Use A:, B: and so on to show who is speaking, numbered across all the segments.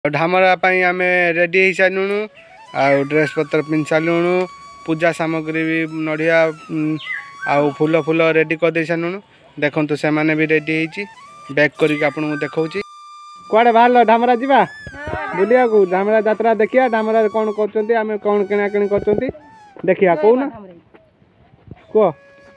A: ढामरा आम रेडी हो सारूँ आउ ड्रेस पत्र पिंधि सारूँ पूजा सामग्री भी नड़िया आउ फूल फूल रेडी कर दे सारूँ देखु से मैंने भी रेडी हो बैक करके आपको देखा कुआड़े बाहर ढामरा जावा बुलिया को ढामरा यात्रा देखिया ढामरा कौन कर कौन किणाकिणी कर देखिया कौन कह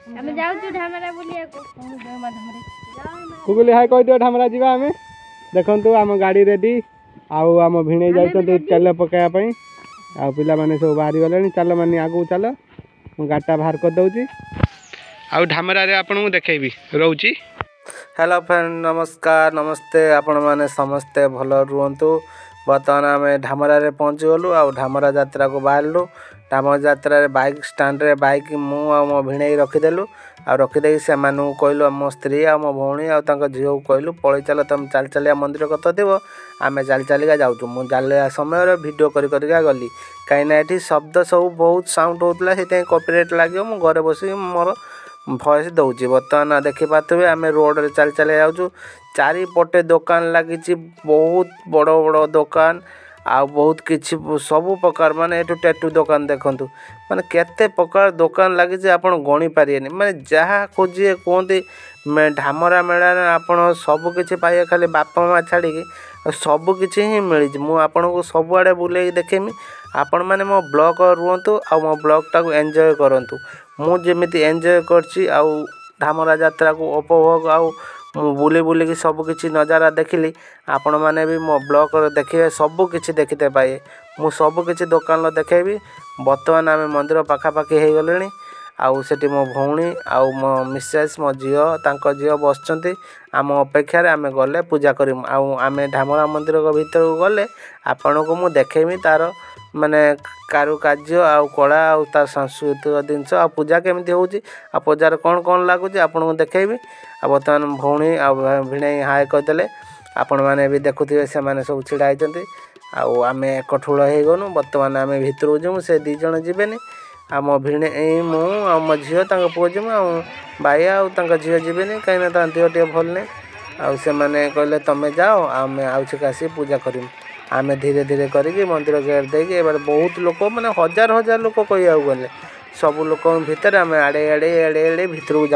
A: कुगुली हाय कह दियो ढामरा जावा आम देखु आम गाड़ी रेडी आउ आम भिणे जाते तेल पकाइवाई आ पिला माने सब बाहरी गले चल मानी आगू चल गाड़ीटा बाहर कर दौची आउ ढामरा रे आपन देखेबी रोची। हेलो फ्रेंड नमस्कार नमस्ते आपण माने समस्ते भल रुहतु बर्तमान आम ढामरा रे पहुँची गलु आ ढामरा यात्रा को बाहरलु ढामरा यात्रा रे बाइक स्टैंड रे बाइक मु आ मो भिणे रखिदेलु आ रखिदे से मानू कहलु मो स्त्री आ मो भौणी आ झील को कहलु पलि चल तुम चल चलिया मंदिर कत देव आम चल चलिका जाऊँ मुझे जालिया समय भिडियो करिका गली कहीं ये शब्द सब बहुत साउंड होता से कॉपीराइट लगे मु घरे बस मोर भॉइस दौची बर्तमान देखिपे आम रोड रे चल चल जाऊँ चारिपटे दुकान लगी बहुत बड़ बड़ दुकान आ बहुत किसी सब प्रकार माने एटू टेटू दुकान देखूँ माने केते प्रकार दुकान लगी आप गणी पारे माने जहाँ खोजिए कहते ढामरा मेला आपड़ सबकि पाइए खाली बापा माँ छाड़ी सब किसी ही मिली मुझे को सबुआड़े बुले देखेमी आपण मैंने मो ब्लॉग रुहतु आ मो ब्लॉगटा को एंजॉय करंतु मुझे एंजॉय करछि आउ ढामरा यात्रा को उपभोग आउ बुले बुले की सब किसी नजारा देखिली आपण मैंने भी मो ब्लॉग देखिए सब किसी देखते पाए मु सब किसी दुकान देखेबी बर्तमान आम मंदिर पाखापाखि हो गले आउ सेठी मो भौणी आउ मो मिसेस मो झील तांको झील बसचंती आम अपेक्षा आम गले पूजा करिम आउ आम ढामरा मंदिर भीतर को गले आपण को मु देखेमी तार माने कारुकार्य आउ कला आउ तार सांस्कृतिक जिनस आ पूजा केमती होउची आ पूजार कौन कौन लगुच आपण को देखेबी आ बर्तमान भौणी आ भिणे हाय करदेले आपण मैंने भी देखुथिबे से माने सब छिड़ा होइचंती आउ आम एकठुल हो गनु बर्तमान आम भितर जीवु से दी जण जीवेनी आ मो भिणे मु आ मो झील पुओ जीमु आ भाई आउ झील जीवेनी कहीं देह टे भल नहीं आउ से माने कहले तमें जाओ आम आसी पूजा करूँ आम धीरे धीरे करी मंदिर गेट देके बहुत लोक मैंने हजार हजार लोक कह गले सब लोक भितर आम आड़े आड़े एड़े एड़े भितर को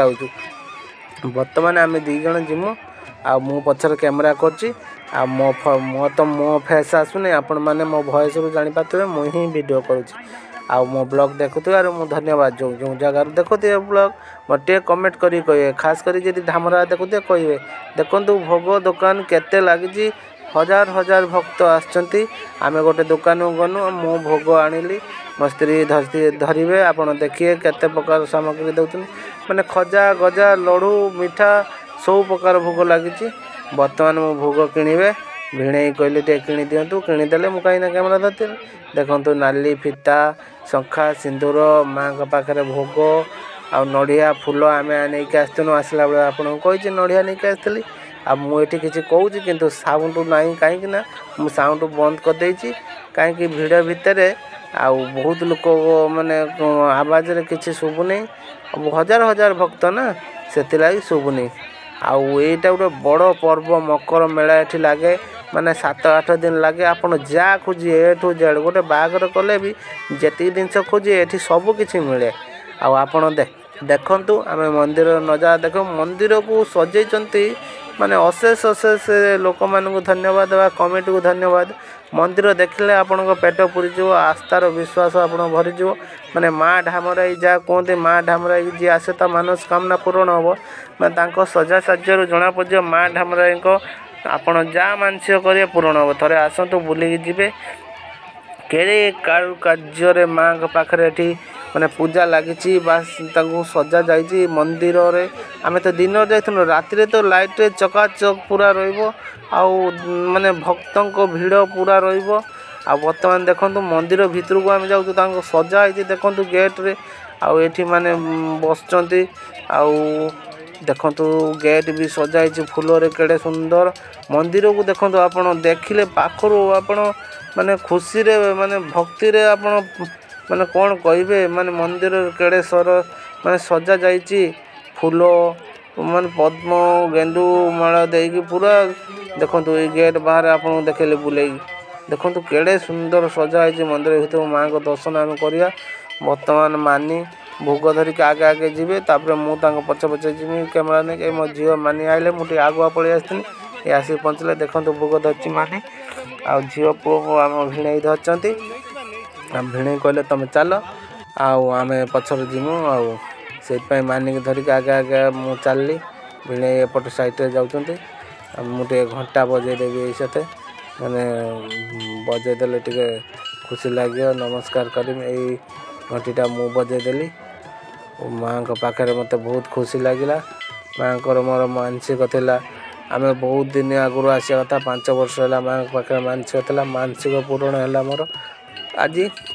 A: जाऊँ बर्तमान आम दी जण जीमु आ मु पछर कैमरा करची आ मो तो मो फेस आसुनी आपण मैंने मो भॉइस रू जानी पाते मु ही वीडियो करुँच आ मो ब्लॉग देखुथार मु धन्यवाद जो जगार देखुए ब्लॉग मोटे कमेंट करी कहे खास करी जदि ढामरा देखुए कहे देखु भोग दुकान केते लगी हजार हजार भक्त आसचंती आमे गोटे दुकान गनु मु भोग आनिली मो स्त्री धरिवे आपण देखिए केते प्रकार सामग्री दउछन माने खजा गजा लड्डू मिठा सब प्रकार भोग लगी बर्तमान मो भोग किणवे भिणे कहले टे किणी दिंतु किणीदेले मु कहीं कैमरा धरती देखु नाली फिता शंखा सिंदूर माँ पाखे भोग आ नड़िया फूल आम नहीं आसलु आसला बेले आपको कही नड़िया नहीं आसती आ मुझे किसी कहूँ कि साउंड ना कहीं साउंड बंद करदे कहीं भिड़ भितर आ बहुत लोक माने आवाज रे किसी शुभुनी हजार हजार भक्त ना से शुभुनी आईटा गोटे बड़ पर्व मकर मेला ये लगे माने 7-8 दिन लगे आपड़ जहाँ खोजिए ए टू जेड गोटे बाहागर कले भी जी जिनस खोजिए ये सब किसी मिले आपण देखु आम मंदिर नजारा देख मंदिर को सजेचंती माने अशेष अशेष लोक मानू धन्यवाद कमिटी को धन्यवाद मंदिर देखले आपण पेट पुरीज आस्थार विश्वास आप भरीज माने माँ ढामराई जहाँ कहते माँ ढामराई जी आसे ता मनस्कामना पूरण हम मैं सजा साज्य जना पड़े माँ ढामराई आपण जहाँ मानसिक करेंगे पूरण हम थे आसतु बुलिकी जी केड़े कारुकार्य माँ पाखे ये माने पूजा लगी बास सजा जाइए मंदिर रे आम तो दिन जाइनु राति तो लाइट चकाचक पूरा माने भक्तों को भीड़ पूरा बर्तमान देखु मंदिर भितर को आम जाऊँ सजा है देखु गेट रे आठी माने बसचंती देखु गेट भी सजा है फूल रे केड़े सुंदर मंदिर को देखु आप देखिले पाखर आप माने खुशी रे माने भक्ति रे आप माने कौन कहे माने मंदिर केड़े सर माने सजा जाइए फूल माने पद्म गेंडू माला देकी पूरा देखो ये गेट बाहर आप देखले बुले
B: देखो केड़े सुंदर सजा है मंदिर भीतर माँ को दर्शन आम करिया बर्तमान मानी भोग धरिक आगे आगे जीवे तापर मुझे पछे पछे जीवी कैमेरा नहीं मो झील मानी आइले मुझे आगुआ पलि आसनी ये आसिक पहुँचले देखो भोग धरची मानी आ झील पुओ को आम भिणे धरती भिणे कहले तुम चल आम पछर जीमु आई मानिक धरिक आगे आगे मु चलली भिणे एपट साइड जाऊँच मुझे घंटा बजेदेवी से मैंने बजेदेले टे खुशी लगे नमस्कार करी घंटीटा मु बजेदेली माँ को पाखे मत बहुत खुशी लगिला माँ को मोर मानसिक थिला आम बहुत दिन आगु आसा कथा 5 वर्ष है माँ पाखे मानसिक था मानसिक पूरण है मोर आज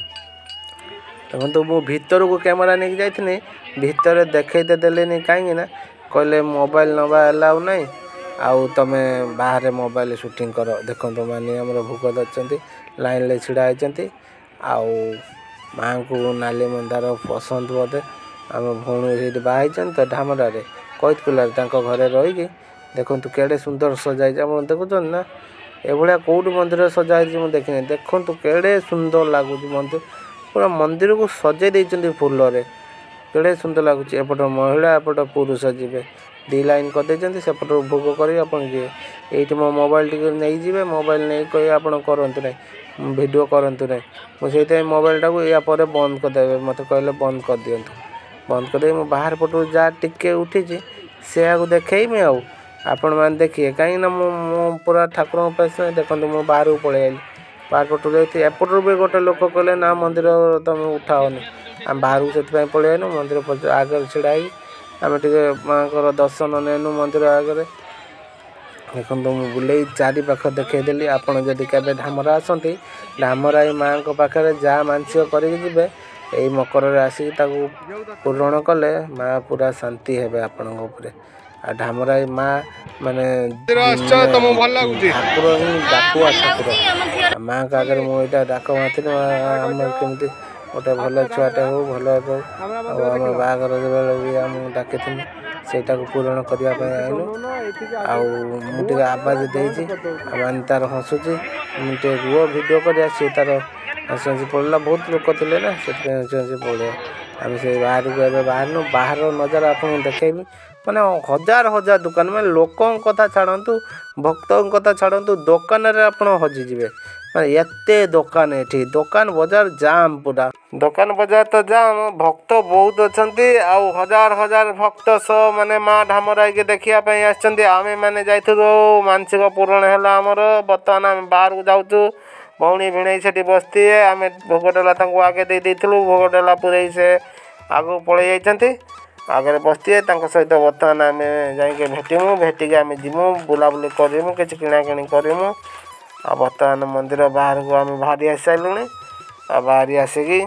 B: देखो मु भीतर को कैमेरा नहीं जाइए भीतर देखते देलेनी कहीं कहले मोबाइल नवा अलाउ नहीं आउ तुम बाहर मोबाइल शूटिंग कर देखो मानी आम भोग धरती लाइन ले छिड़ा होती आउ माँ को नाली मंदार पसंद बोधे आम भौणी से बाहर तो ढामरा कईतकुलार घरे रहीकि देखो केड़े सुंदर सजाई देखुच ना एभलिया कौट मंदिर सजाई मुझे देखनी देखो केड़े सुंदर लगुच मंदिर पूरा मंदिर को सजे देते फूल केड़े सुंदर लगुच एपट महिला एपट पुरुष जी 2 लाइन करदे सेपट भोग कर ये मो मोबाइल टी नहीं जी मोबाइल नहीं कह आप करतु ना वीडियो करतु ना मुझे मोबाइलटा को या पर बंद करदे मत कहले बंद कर दिंतु बंद करदे मो बाहर पटू जहाँ टिके उठी से देखी आपण मैंने देखिए कहीं मु पूरा ठाकुर पास देखो मुझे बाहर को पलि आइली बाहर पटू जाती एपटू भी गोटे लोक कहले ना मंदिर तुम उठाओनी आम बाहर को से पलि आनु मंदिर आगे छिड़ा आम टे माँ को दर्शन नेनु मंदिर आगे देखो मुझे बुले चारि पाख देखईदेली आपड़ जदि केवे धामरा आसती धामरा माँ को पाखे जहाँ मानसिक करेंगे यही मकर आसिक पूरण कले माँ पूरा शांति है आपण आ ढामरा माँ माने ठाकुर ही डाकुआ ठाकुर माँ का आगे मुझे डाक माथि आम केमती गोटे भल छुआटे हो भल आम बागर भी आम डाकी सेटा को पूरण करने आइलु आउे आवाज देती मैंने तार हसुची मुझे रुह भिड कर सी तार हसी हसी पड़ा बहुत लोक थे ना से हसी हसी पड़े आम से बाहर को बाहर बाहर नजारा आपको देखेबी मैंने हजार हजार दुकान मैंने लोकों कथा छाड़ू भक्तों कथा छाड़ू दुकान आप हजिजे मैंने एते दुकान ये दुकान बजार जाम पूरा दुकान बजार तो जाम भक्त बहुत अच्छा आउ हजार हजार भक्त सह माने माँ ढामरा के देखापी आमे मैंने जाइलु मानसिक पूरण है आमर बर्तमान आम बाहर को जाऊँ भौणी भिणई से बसती आम भोगडेला आगे देलु भोगडेला पूरे से आगू पलि जाती आगे बसती सहित बर्तमान आम जाइए भेटमु भेटिक आम जीमु बुलाबुली करमु कि किणाकिणी करमु आ बर्तमान मंदिर बाहर को आम बाहरी आसी सारूँ आ बाहरी आसिकी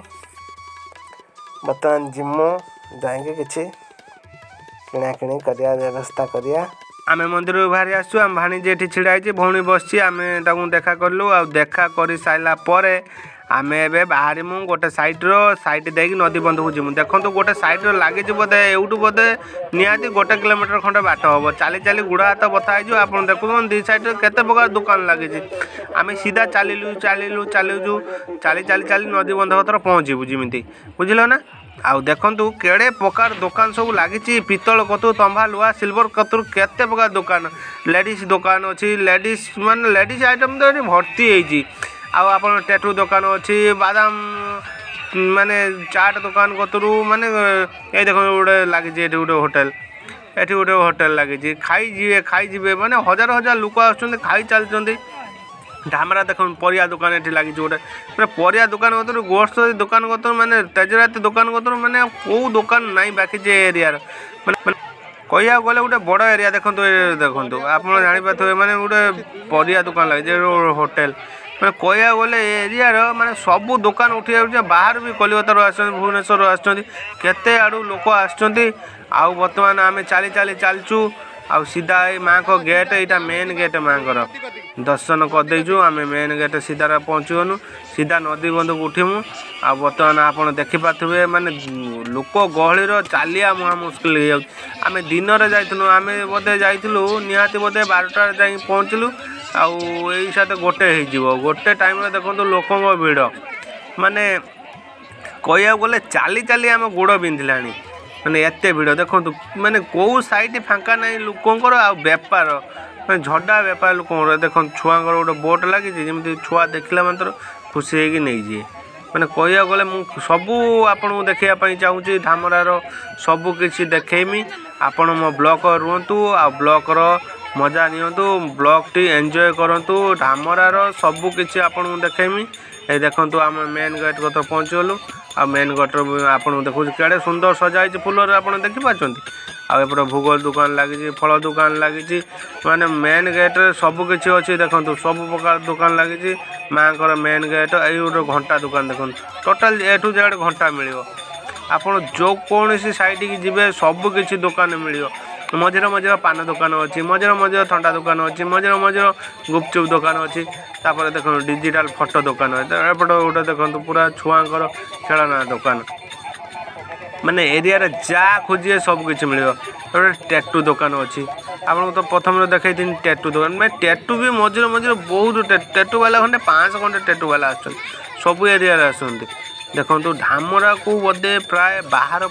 B: बर्तमान जीमु जाइए कि किणाकिणी करिया व्यवस्था करिया आम मंदिर बाहरी आसु आम भाणीजी ये छिड़ाई भौणी बस आम देखा कलु आ देखा कर सारा पर आम ए बाहरमु गोटे साइड देकी नदी बंध को जीमु देखो गोटे साइड लगे बोधे एवटू बोधे निहाती 1 किलोमीटर खंडे बाट हम चली चली गुड़ा हाथ बता हो आप देखुन 2 साइड केते प्रकार दुकान लगे आम सीधा चलू चलू चलूँ चली चली चली नदी बंध कतर पहुँचू जमी बुझल ना आउ देखु केड़े प्रकार दुकान सब लगी पितल कतु तंबा लुआ सिल्वर कतु केते प्रकार दुकान लेडीज दुकान अच्छी लेडीज मान लेडीज आइटम तो भर्ती होती आप टैटू दुकान अच्छी बादाम माने चाट दुकान कतरू माने ये देखो गोटे लगी गोटे होटेल ये गोटे होटेल लगी खाई जी माने हजार हजार लोक आई चलती ढामरा देख परिया दुकान ये लगी गोटे मैंने परिया दुकान कतर ग्रोसरी दुकान कतर मैंने तेजराती दुकान कतर मैंने कौ दुकान ना बाकी एरिया मैंने कह गले गोटे बड़ एरिया देखो देखो आप जापारे मैंने गोटे परिया दुकान लगी होटेल मैंने कह गले एरिया माने सबू दुकान उठी जाए बाहर भी कलिकता आस भुवनेश्वर आते आड़ू लोक आसुँच आउ बर्तमान आम चली चली चलचु आउ सीधा ये माँ को गेट यहाँ मेन गेट माँ दर्शन करदेचु आम मेन गेट सीधा पहुँचगनु सीधा नदी बंध को उठीमु आ बर्तमान आप देखिपे माने लोक गहलीर चलिया मुहा मुस्किल हो जाए आम दिन में जाइलु आम बोधे जाइलु निहाती बोधे 12टा जाई पहुँचलु आउ साथ गोटे टाइम देखो लोक भिड़ माने कह गले चली चली आम गोड़ बिंधिला माने एत भिड़ देखो माने कौ साइड फांका ना लोकंर आ बेपार झड़ा बेपार लोक देख छुआर गोटे बोट लगी जमी छुआ देखला मात्र खुशी होगी नहीं जी मैंने कह गले सबू आपन देखापी चाहूँगी धामरार सबकि देखेमी आपण मो ब्लॉक रुहतु आ ब्लॉकर मजा नियंतु ब्लॉक टी एंजॉय करंतु धामरार सबकि आपन देखेमी ये देखो आम मेन गेट कत पहुँचगलु आ मेन गेट आपन देखो केड़े सुंदर सजाई फुलर आप देखिपार आपर भोग दुकान लगी फल दुकान लगी माने मेन गेट सबकि अच्छी देखो सब प्रकार दुकान लगी माँ को मेन गेट ये गोटे घंटा दुकान देखो टोटाल ए टू जेड घंटा मिल आपड़ जो कौन सी साइड की जी सबकि दुकान मिल मझे मझे पान दुकान अच्छी मझे मझे थंडा दुकान अच्छी मझे मझे गुपचुप दुकान अच्छी तापर देखो डिजिटल फोटो दुकान एपटे गोटे देखो पूरा छुआर खेलना दुकान माने एरिया रे जा खोजिए सबकि मिल गोटे टैटू दुकान अच्छी आपको तो प्रथम देखी टैटू दुकान मैं टैटू भी मझे मझे बहुत टैटू वाला खंडे 5 खंडे टैटू वाला आस सब एरिया आसती देखो धामरा को बोधे प्राय बाहर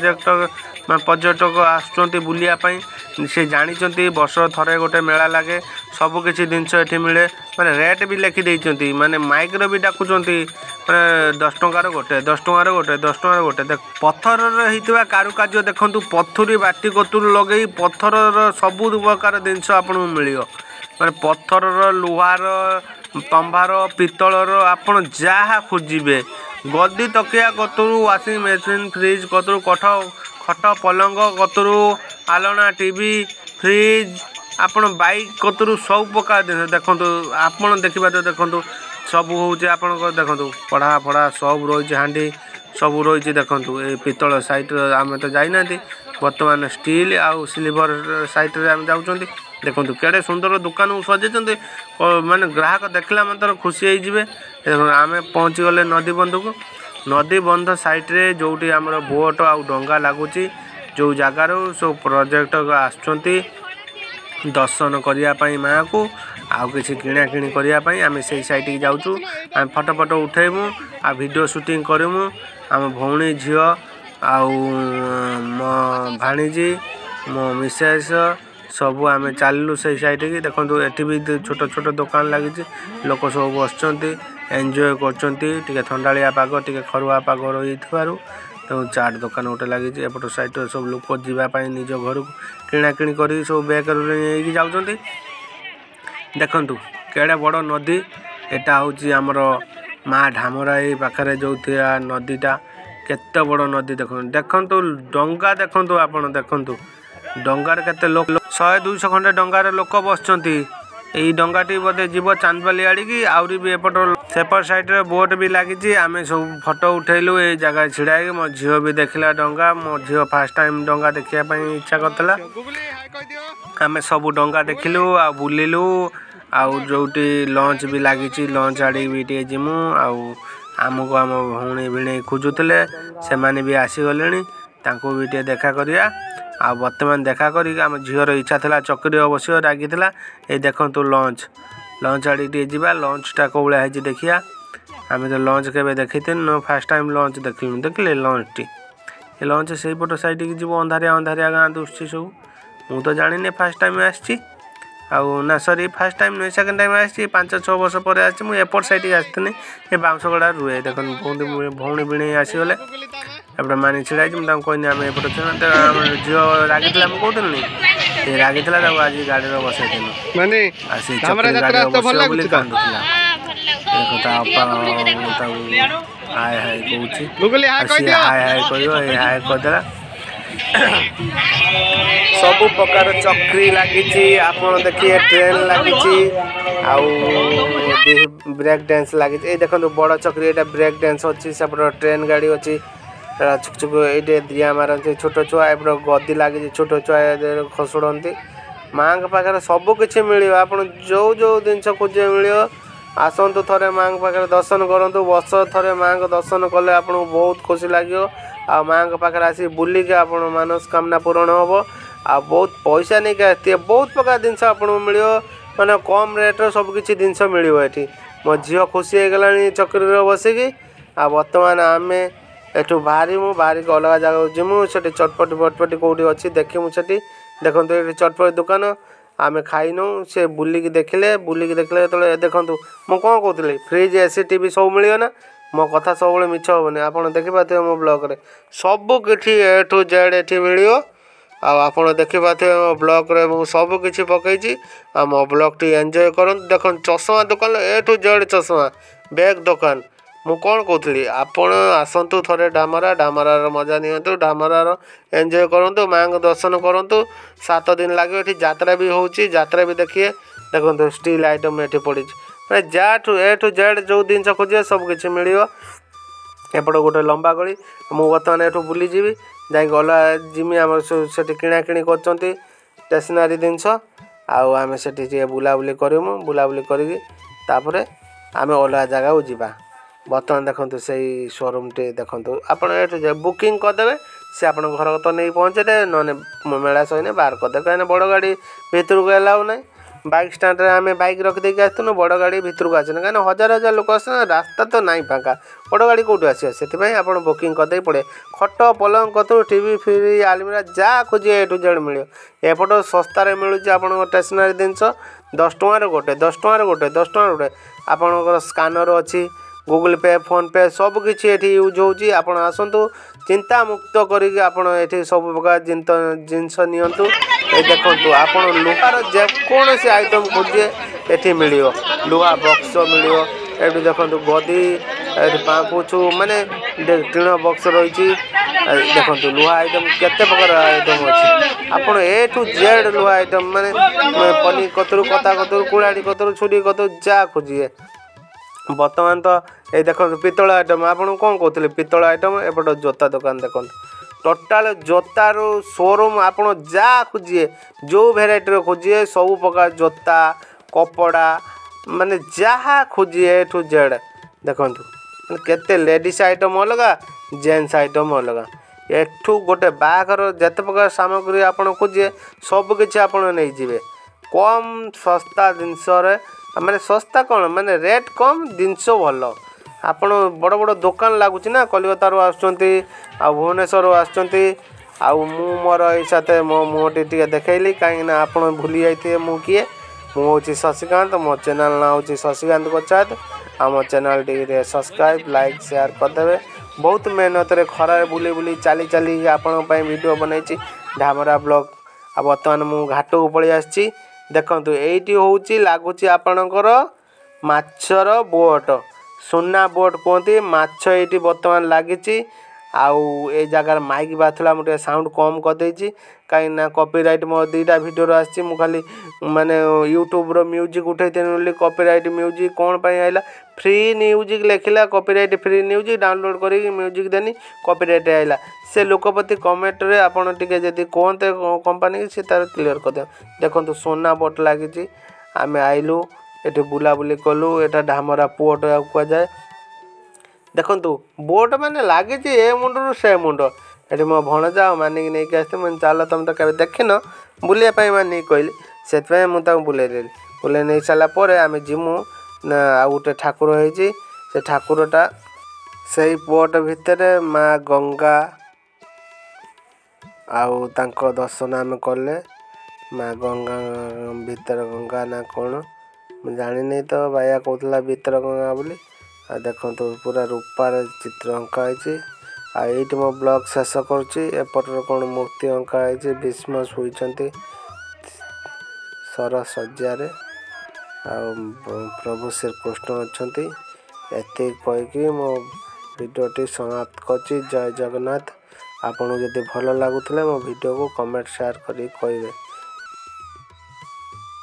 B: पर्यटक आसुँच बुलायापी से जानते वर्ष थरे गोटे मेला लगे सबकि जिनस ये मिले माने रेट भी लिखिदे माने माइक्र भी डाकुंट माने 10 टंकार गोटे 10 टंकार गोटे 10 टंकार गोटे देख पत्थर होता कारुकार्य देखूँ पथुरी बाटी कतुर लगे पत्थर सबू प्रकार जिनस आपको मिल माने पत्थर लुहार तंबार पितलर आपड़ जहाँ खोजे गद्दी तकिया कतुर वाशिंग मेसीन फ्रिज कतुर खट पलंग कतुर आलना टीवी फ्रिज आपण बाइक कतुर सब प्रकार जिन देखो आप देखिए देखो सब हूँ आप देखो पढ़ा फड़ा सब रही हाँडी सब रही देखो ये पितल साइट आम तो जाना बर्तमान स्टील आउ सिल्वर साइट रे आम जाऊँ देखो केड़े सुंदर दुकान को सजे माने ग्राहक देखला मात्र खुशी हो आम पहुँची गले नदी बंध को नदी बंध साइट रे जोटी आमर बोट आउ डंगा लगुच जो जगार सब पर्यटक आसुँच दर्शन करने माँ को आउ कि किणाकिणी करने आम से साइट की जाऊँ आम फटो फटो उठेमु आ वीडियो शूटिंग करमु आम भौणी झील आउ मो भाणीजी मो मिसेस सब आम चलू से साइड की देखो ये भी छोट छोट दुकान लगी लोक सब बस एंजॉय कर थंडाया पाग टे खरुआ पाग रही चाट दुकान गोटे लगी एपट साइड सब लोक जावाई निज घर किणाकिणी कर सब बैग नहीं जाऊँच देखु केड़े बड़ नदी एटा हूँ आमर माँ ढामराई पाखे जो नदीटा केते बड़ नदी देखो देखु डंगा देखु आप देखु डंगार केते लोक 100-200 खंडे डंगार लोक बसचंती यही डंगाटी बोधे जीव चांदबाली आड़िकी आउरी भी एपट सेपट साइड रे बोट भी लगी आम सब फोटो उठेलु ये जगह छिड़ा मो झील भी देखला डंगा मो झील फास्ट टाइम डंगा देखापी इच्छा करता आम सब डंगा देखिलु आ बुलिलु आउ जोटी लंच भी लगी लंच आड़ी भी टे जिमु आमको आम भौणी भिणे खोजुले से माने भी आसीगले तांको भी टे देखा करिया आ बर्तमान देखा करी आम झीर इच्छा था चक्री बस रागी ये देखो लंच लंच आड़ी टे जा लंचटा कौ भाया है देखिया आम तो लंच के देखी न फास्ट टाइम लंच देखिले लंच टी लंच से पट साइड की जीव अंधारिया अंधारिया गाँ दुसुची सब मु तो जानी फास्ट टाइम आसी ना सॉरी फास्ट टाइम नुहे सेकेंड टाइम आसी 5-6 वर्ष पर आसी मुझे एपट साइड आसती ये बाउंसगड़ा रुए देख भौणी भिणे आसीगले एपटे मानी छिड़ा मुझे कहनी आम एपटे झील रागी कहनी ये रागी आज गाड़ी में बसई हाय हाय कहूँ हाय हाय कह हाय करदेला सब प्रकार चक्री लगी आप देखिए ट्रेन लगी ब्रेक डांस लगी ये देखो बड़ चक्री ये ब्रेक डांस अच्छी सेपट ट्रेन गाड़ी अच्छी छुक छुक ये दिया मारती छोट छुआ एपट गदी लगी छोट छुआ खसुड़ती माँ पाखे सबकि मिल आप जो जो जिनस खोजे मिल आसतु थे माँ पाखे दर्शन करूँ वर्ष थे माँ दर्शन कले आपको बहुत खुशी लगे आ माँ पाखे आसी बुलिक आप मनस्कामना पूरण हम आ बहुत पैसा नहीं आते बहुत प्रकार जिनस आपको मिल मैंने कम रेट्रे सबकि जिनस मिल मो झील खुशी हो गला चक्री बसिकी आ बर्तमान आम एठू बाहरी के अलग जगह जीमु से चटपटी बटपटी कौटी अच्छी देखूँ से देखो ये चटपटी दुकान आम खाइनु से बुलिक देखिले जो देखूँ मुझे कौन कहती फ्रिज एसी टीवी सब मिलना मो कथा सब मिछ हेनी आप देखिपे मो ब्लॉग सबकि ए टू जेड ये मिल आप देखिपे मो ब्लॉग सबकि पकई मो ब्लॉग टी एंजॉय कर देख चश्मा दुकान ए टू जेड चश्मा बैग दुकान मु कौन कहती आपण आसतु थे डामरार मजा नियंतु डामरार एंजॉय करूँ माँ को दर्शन करूँ 7 दिन लगे ये यात्रा भी होची यात्रा भी देखिए देखो स्टील आइटम ये पड़ी मैंने ए टू जेड जो जिन खोजे सबकि मिल एपट गोटे लंबा गली मुझे बर्तमान एठू बुली जी जाई गला जिमी आम से किणाकिणी कर स्टेसनारी जिनस आम से बुलाबुली करमु बुलाबुली कर आम अलग जगह जावा बर्तमान देखो से शोरूम टे देखो आपड़ ये बुकिंग करदे से आप घर तो नहीं पहुँचे ना मेला सही बाहर करदे कहीं बड़ गाड़ी भितर को एलाउ ना बाइक स्टाण्ड आम बाइक रखिदेक आसतुनु बड़ गाड़ी भितर को आसना कहीं हजार हजार लोक आस रास्ता तो नहीं फाँका बड़ गाड़ी कौटू आस से आप बुकिंग करदे पड़े खट पलंग कतु टीवी फ्री आलमिरा जहाँ खोजे ए टू जेड मिल एपट सस्तार मिलूँ आप स्टेसनारी जिनस 10 टकर गोटे 10 टकर गोटे 10 टकर गोटे आपणकर स्कानर अच्छी गूगल पे फोन पे सबकि ये यूज होची आपण आसतु चिंता मुक्त करिक आपण ये सब प्रकार जिनस नियंतु ए देखंतु आपण लुहार जेकोसी आइटम खोजे ये मिल लुहा बक्स मिल ये देखो गदी पापुछु माने टीण बक्स रही देखो लुहा आइटम केते प्रकार आइटम अच्छी आपण ए टू जेड लुहा आइटम माने पनी कतरू कता कतरू कुड़ाड़ी कतरू छुरी कतरू जा खोजिए बर्तमान तो ये देखो पितल आइटम आपन कौन कहते पितल आइटम एपट जोता दुकान देखो टोटाल जोतार शोरूम आप जा खोजिए जो भेराइटी खोजिए सब प्रकार जोता कपड़ा माने जहाँ खोजिए ए टू जेड देखो केते लेडीज आइटम अलग जेन्स आइटम अलग एठू गोटे बाघर जिते प्रकार सामग्री आप खोजिए सबकि आप नहीं जी कम सस्ता जिनस माने सस्ता कौन माने रेट कम जिनस भल आपण बड़ बड़ दुकान लगुच ना कलिकतार भुवनेश्वर मोर हिसाब मो मुहटी टे देखली कहीं आप भूली जाइए मु किए मुझे शशिकांत मो चैनल ना हूँ शशिकांत कोचाद आम चैनल टी सब्सक्राइब लाइक शेयर करदे बहुत मेहनत खरार बुली बुली चली चली आपण वीडियो बनई ढामरा ब्लॉग आ बर्तमान मु घाट को पलि आसी देखंतु एइटी होउची लागुची आपणकर माछर बोट सुना बोट कहते माछ एइटी बर्तमान लागिची आउ ए जगार माइक बाथला मुझे साउंड कम कर देछि कहीं ना कॉपीराइट मो 2टा वीडियो आछि मु खाली माने यूट्यूब रो म्यूजिक उठैते कॉपीराइट म्यूजिक कौन पाई आइला फ्री म्यूजिक लिखला कॉपीराइट फ्री म्यूजिक डाउनलोड करी म्यूजिक देनी कॉपीराइट आइला से लोकपति कमेंट रे आपण टिके जदी कोनते कंपनी से तार क्लियर कर दे देखंतु सोना बोट लागिची आमे आइलु एटे बुलाबुली कलु एटा ढामरा पोट को जाए देखंतु बोट माने लागिची ए मुंडरू से मुंड एटी मो भणजा मानिक नहीं के आस्ते मन चाल तुम तो केबे देखिन बुलिया पई मानी कहली सेत पई मु ता बुले देली बुले नहीं साला परे आमे जिमु ना आ उटे ठाकुर होईची से ठाकुरटा सेही पोट भितरे माँ गंगा आउ तांको दर्शन आमे कले माँ गंगा भीतर गंगा ना कौन जानी नहीं तो भाइया कहला भीतर गंगा बोली आ देखो तो पूरा रूपार चित्र अंका है आईटी मो ब्लॉग शेष करपटर कौन मूर्ति अंका है भीष्म शुई सर सज्जार प्रभु श्रीकृष्ण अच्छा एति कहीकि मो भिडियोटी समाप्त कर जय जगन्नाथ आपको जब भल लगुले मो वीडियो को कमेंट शेयर करी कहे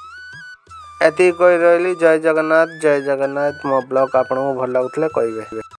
B: एति कही रही जय जगन्नाथ मो ब्लॉग आपको भल लगुले कहे।